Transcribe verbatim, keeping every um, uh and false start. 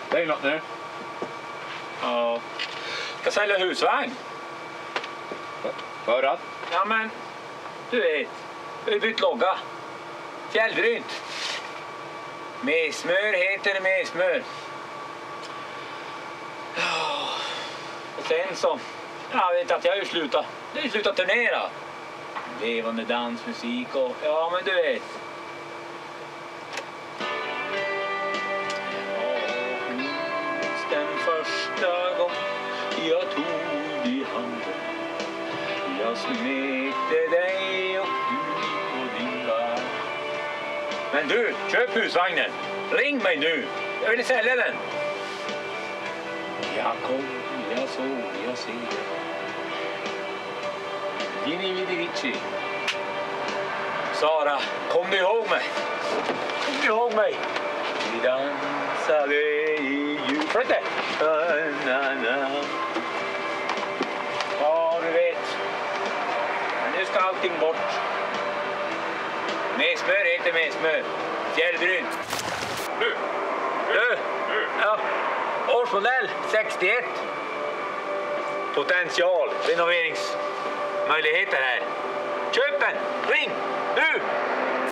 Det är något nu. Ja. Ska sälja husvagn. För att? Ja men, du vet. Vi har bytt logga. Fjällbrynt. Med smör heter det, med smör. Ja. Och sen så, jag vet att jag har ju slutat. Det är ju slutat turnera. Levande dansmusik och, ja men du vet. Den första gång jag tog i handen, jag smekte dig och du och din värld. Men du, köp husvagnen. Ring mig nu. Jag vill sälja den. Jag kom, jag såg, jag ser. Gini vidi vici. Sara, kom du ihåg mig? Kom du ihåg mig? Vi dansade i jul. Flytta! Ja, du vet. Men nu ska allting bort. Med smör heter med smör. Fjällbrynt. Du! Du! Ja. Årsmodell sextioett. Potential. Renoveringsmöjligheter här. Köp den! Ring! Nu!